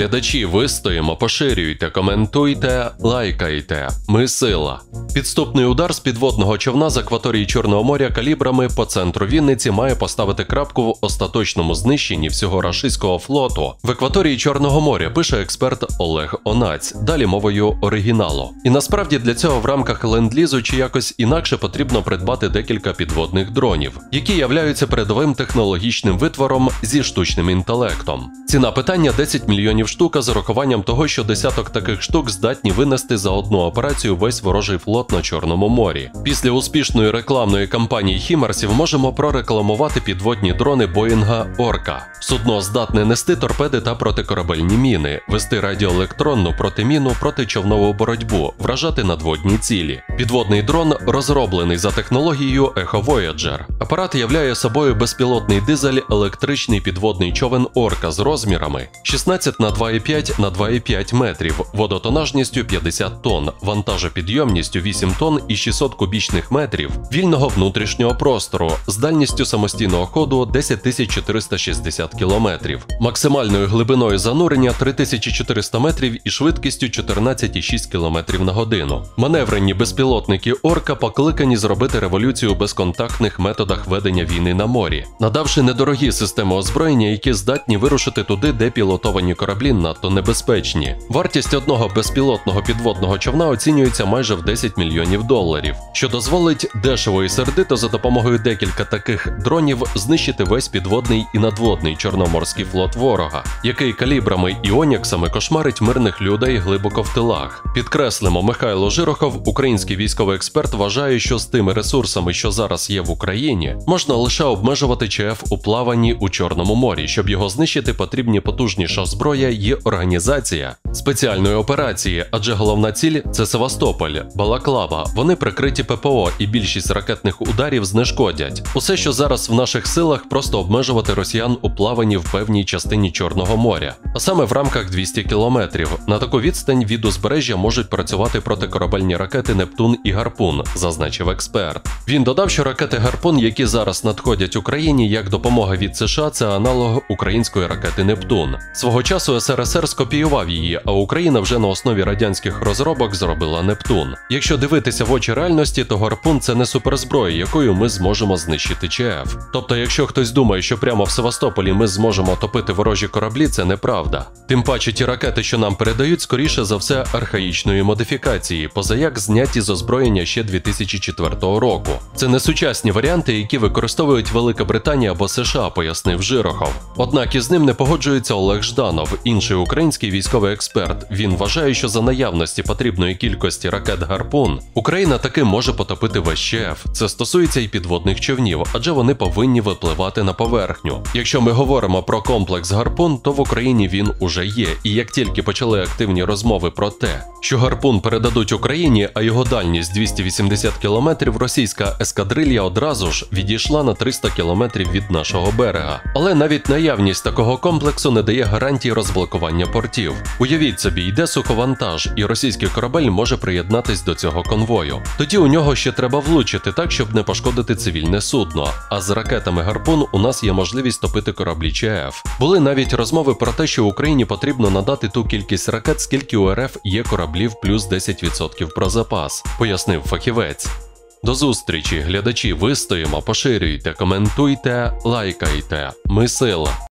глядачі, вистоїмо, поширюйте, коментуйте, лайкайте. Ми сила. Підступний удар з підводного човна з акваторії Чорного моря калібрами по центру Вінниці має поставити крапку в остаточному знищенні всього рашистського флоту в акваторії Чорного моря, пише експерт Олег Онаць, далі мовою оригіналу. І насправді для цього в рамках ленд-лізу чи якось інакше потрібно придбати декілька підводних дронів, які являються передовим технологічним витвором зі штучним інтелектом. Ціна питання 10 мільйонів штук, з урахуванням того, що десяток таких штук здатні винести за одну операцію весь ворожий флот на Чорному морі. Після успішної рекламної кампанії Хімарсів можемо прорекламувати підводні дрони Боїнга Орка. Судно здатне нести торпеди та протикорабельні міни, вести радіоелектронну протимінну протичовнову боротьбу, вражати надводні цілі. Підводний дрон розроблений за технологією Echo Voyager. Апарат являє собою безпілотний дизель електричний підводний човен Орка з розмірами 16 на 2,5 на 2,5 метрів, водотонажністю 50 тонн, вантажопідйомністю 8 тонн і 600 кубічних метрів вільного внутрішнього простору з дальністю самостійного ходу 10 460 кілометрів, максимальною глибиною занурення 3400 метрів і швидкістю 14,6 км на годину. Маневренні безпілотники Орка покликані зробити революцію у безконтактних методах ведення війни на морі, надавши недорогі системи озброєння, які здатні вирушити туди, де пілотовані кораблі надто небезпечні. Вартість одного безпілотного підводного човна оцінюється майже в 10 мільйонів доларів, що дозволить дешево і сердито за допомогою декілька таких дронів знищити весь підводний і надводний чорноморський флот ворога, який калібрами і оніксами кошмарить мирних людей глибоко в тилах. Підкреслимо, Михайло Жирохов, український військовий експерт, вважає, що з тими ресурсами, що зараз є в Україні, можна лише обмежувати ЧФ у плаванні у Чорному морі. Щоб його знищити, потрібні потужніша зброя і організація спеціальної операції, адже головна ціль – це Севастополь, Балаклава. Вони прикриті ППО і більшість ракетних ударів знешкодять. Усе, що зараз в наших силах, просто обмежувати росіян у плаванні в певній частині Чорного моря, а саме в рамках 200 кілометрів. На таку відстань від узбережжя можуть працювати протикорабельні ракети «Нептун» і «Гарпун», зазначив експерт. Він додав, що ракети «Гарпун», які зараз надходять Україні як допомога від США, це аналог української ракети «Нептун». Свого часу СРСР скопіював її, а Україна вже на основі радянських розробок зробила «Нептун». Якщо дивитися в очі реальності, то «Гарпун» – це не суперзброя, якою ми зможемо знищити ЧФ. Тобто, якщо хтось думає, що прямо в Севастополі ми зможемо топити ворожі кораблі, це неправда. Тим паче ті ракети, що нам передають, скоріше за все архаїчної модифікації, позаяк зняті з озброєння ще 2004 року. Це не сучасні варіанти, які використовують Велика Британія або США, пояснив Жирохов. Однак із ним не погоджується Олег Жданов, інший український військовий експерт. Він вважає, що за наявності потрібної кількості ракет «Гарпун» Україна таки може потопити весь ЧФ. Це стосується і підводних човнів, адже вони повинні випливати на поверхню. Якщо ми говоримо про комплекс «Гарпун», то в Україні він уже є. І як тільки почали активні розмови про те, що «Гарпун» передадуть Україні, а його дальність 280 кілометрів, російська ескадрилья одразу ж відійшла на 300 кілометрів від нашого берега. Але навіть наявність такого комплексу не дає гарантій розблокування портів. Уявіть собі, йде суховантаж, і російський корабель може приєднатись до цього конвою. Тоді у нього ще треба влучити так, щоб не пошкодити цивільне судно. А з ракетами «Гарпун» у нас є можливість топити кораблі ЧФ. Були навіть розмови про те, що Україні потрібно надати ту кількість ракет, скільки у РФ є кораблів, плюс 10% про запас, пояснив фахівець. До зустрічі, глядачі, вистоїмо, поширюйте, коментуйте, лайкайте. Ми сила.